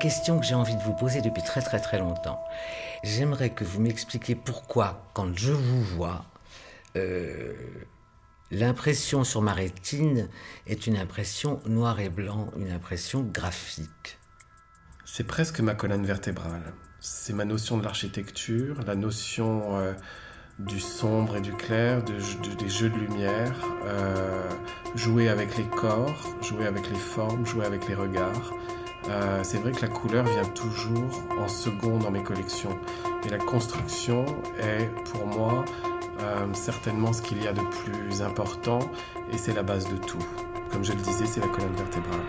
question que j'ai envie de vous poser depuis très très très longtemps. J'aimerais que vous m'expliquiez pourquoi, quand je vous vois, l'impression sur ma rétine est une impression noir et blanc, une impression graphique. C'est presque ma colonne vertébrale. C'est ma notion de l'architecture, la notion du sombre et du clair, des jeux de lumière, jouer avec les corps, jouer avec les formes, jouer avec les regards. C'est vrai que la couleur vient toujours en second dans mes collections. Et la construction est, pour moi, certainement ce qu'il y a de plus important, et c'est la base de tout. Comme je le disais, c'est la colonne vertébrale.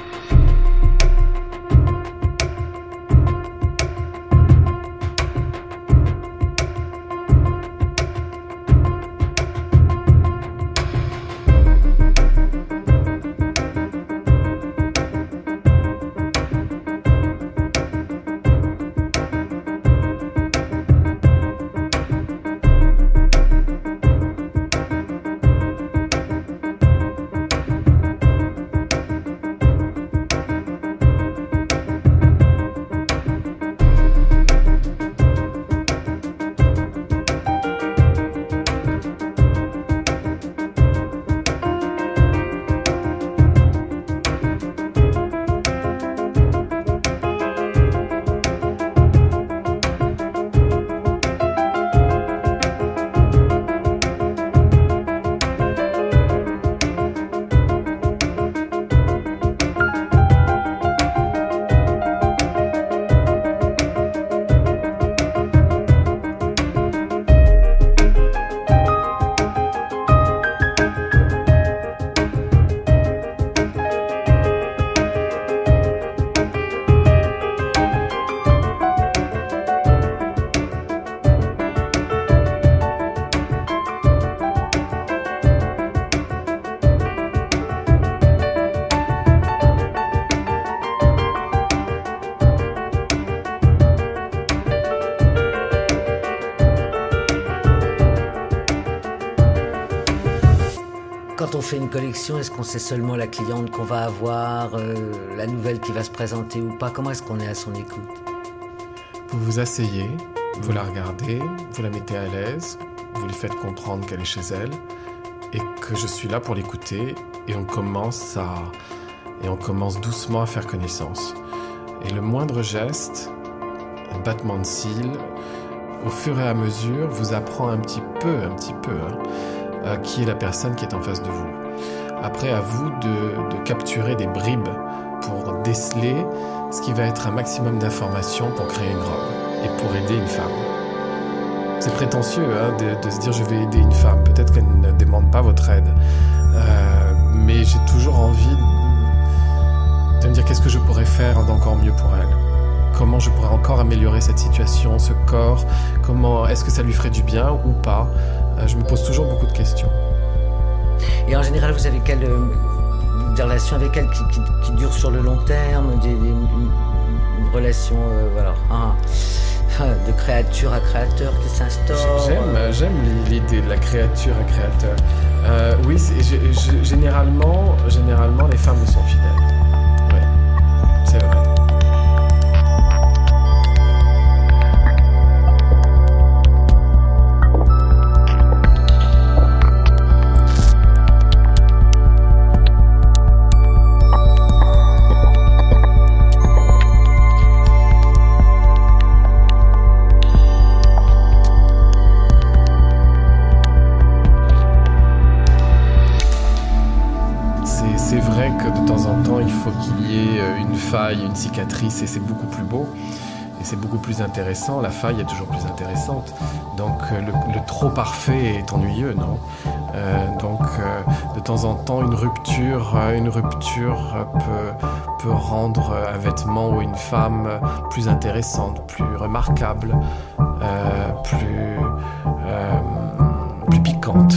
Quand on fait une collection, est-ce qu'on sait seulement la cliente qu'on va avoir, la nouvelle qui va se présenter ou pas? Comment est-ce qu'on est à son écoute? Vous vous asseyez, vous la regardez, vous la mettez à l'aise, vous lui faites comprendre qu'elle est chez elle et que je suis là pour l'écouter, et on commence doucement à faire connaissance. Et le moindre geste, un battement de cils, au fur et à mesure, vous apprend un petit peu, qui est la personne qui est en face de vous. Après, à vous de capturer des bribes pour déceler ce qui va être un maximum d'informations pour créer une robe et pour aider une femme. C'est prétentieux de se dire je vais aider une femme. Peut-être qu'elle ne demande pas votre aide. Mais j'ai toujours envie de me dire qu'est-ce que je pourrais faire d'encore mieux pour elle. Comment je pourrais encore améliorer cette situation, ce corps. Comment est-ce que ça lui ferait du bien ou pas. Je me pose toujours beaucoup de questions. Et en général, vous avez des relations avec elle qui durent sur le long terme, une relation de créature à créateur qui s'instaure? J'aime l'idée de la créature à créateur. Oui, généralement, les femmes me sont fidèles. Oui, c'est vrai. C'est vrai que de temps en temps, il faut qu'il y ait une faille, une cicatrice, et c'est beaucoup plus beau. Et c'est beaucoup plus intéressant. La faille est toujours plus intéressante. Donc le trop parfait est ennuyeux, non? Donc de temps en temps, une rupture peut rendre un vêtement ou une femme plus intéressante, plus remarquable, plus piquante.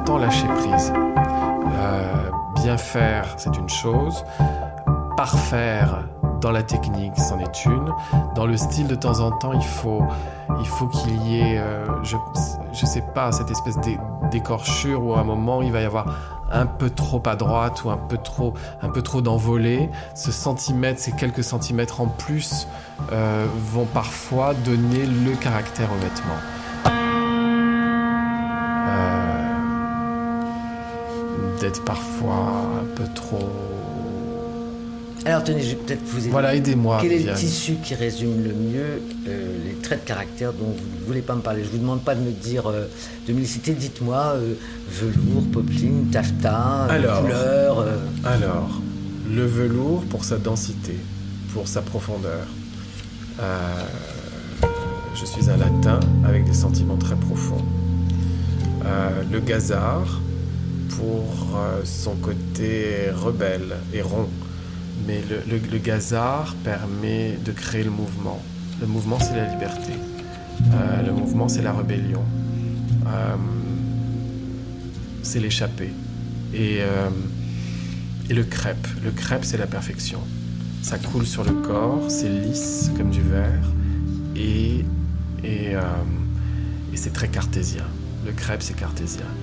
temps lâcher prise. Bien faire, c'est une chose. Parfaire dans la technique, c'en est une. Dans le style, de temps en temps, il faut qu'il y ait, je sais pas, cette espèce d'écorchure où à un moment, il va y avoir un peu trop à droite ou un peu trop d'envolée. Ces quelques centimètres en plus vont parfois donner le caractère au vêtement. D'être parfois un peu trop... Alors tenez, je vais peut-être vous aider. Voilà, aidez-moi. Quel est Viviane. le tissu qui résume le mieux les traits de caractère dont vous ne voulez pas me parler? Je ne vous demande pas de me dire, de me les citer, dites-moi, velours, popeline, taffetas, couleur... Alors, le velours pour sa densité, pour sa profondeur. Je suis un latin avec des sentiments très profonds. Le gazard pour son côté rebelle et rond. Mais le gazard permet de créer le mouvement. Le mouvement, c'est la liberté. Le mouvement, c'est la rébellion. C'est l'échappée. Et le crêpe. Le crêpe, c'est la perfection. Ça coule sur le corps, c'est lisse comme du verre. Et c'est très cartésien. Le crêpe, c'est cartésien.